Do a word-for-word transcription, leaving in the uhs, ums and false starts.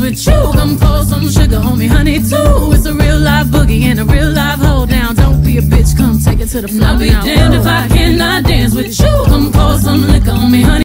with you. Come pour some sugar on me, honey, too. It's a real live boogie and a real live hold down. Don't be a bitch, come take it to the floor. I'll be damned if I cannot dance with you. Come pour some liquor on me, honey.